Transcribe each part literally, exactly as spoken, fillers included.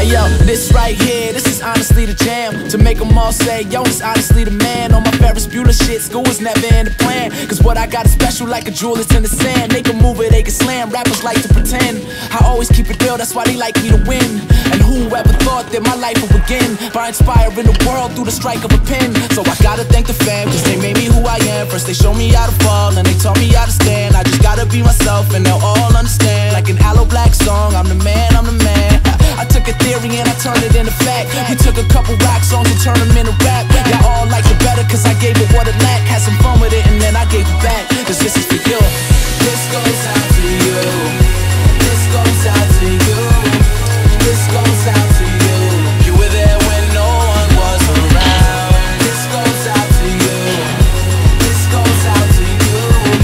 Hey yo, this right here, this is honestly the jam. To make them all say, yo, it's honestly the man. On my Ferris Bueller shit, school was never in the plan. Cause what I got is special like a jewel, it's in the sand. They can move it, they can slam, rappers like to pretend. I always keep it real, that's why they like me to win. And whoever thought that my life would begin by inspiring the world through the strike of a pen. So I gotta thank the fam, cause they made me who I am. First they showed me how to fall, and they taught me how to stand. I just gotta be myself, and they'll all understand. Like an Aloe Black song, I'm the man, I'm the man. I took a theory and I turned it into fact. We took a couple rock songs and turned them into rap. Y'all all liked it better cause I gave it what it lacked. Had some fun with it and then I gave it back. Cause this is for you. This goes out to you. This goes out to you. This goes out to you. You were there when no one was around. This goes out to you. This goes out to you.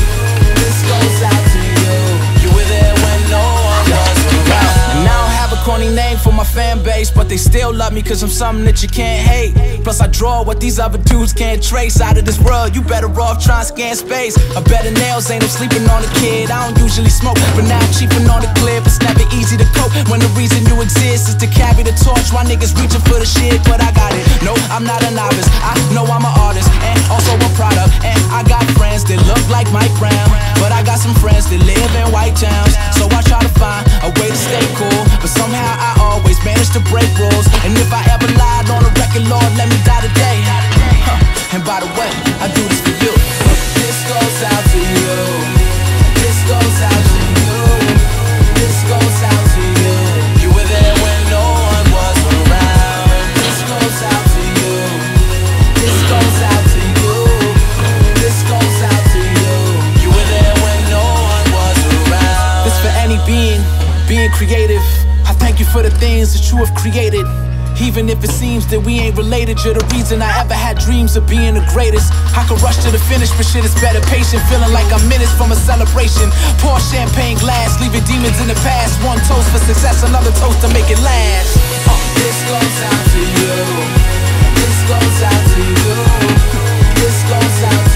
This goes out to you. You were there when no one was around. And I don't have a corny name for my fan base, but they still love me cause I'm something that you can't hate. Plus I draw what these other dudes can't trace. Out of this world, you better off trying to scan space. A better nails, ain't no sleeping on a kid. I don't usually smoke, but now I'm cheaping on the clip. It's never easy to cope when the reason you exist is to carry the torch while niggas reaching for the shit. But I got it, no, I'm not a novice. I know I'm an artist, and also a product. And I got friends that look like Mike Brown, but I got some friends that live in white towns. So I try to find a way to stay cool, but somehow I always manage to break rules. And if I ever lied on a record, Lord, let me die today. Huh. And by the way, I do this for you. This goes out to you. This goes out to you. This goes out to you. You were there when no one was around. This goes out to you. This goes out to you. This goes out to you. You were there when no one was around. This for any being, being creative. I thank you for the things that you have created. Even if it seems that we ain't related, you're the reason I ever had dreams of being the greatest. I could rush to the finish, but shit is better patient. Feeling like I'm minutes from a celebration. Pour champagne glass, leaving demons in the past. One toast for success, another toast to make it last. uh, This goes out to you. This goes out to you. This goes out to you.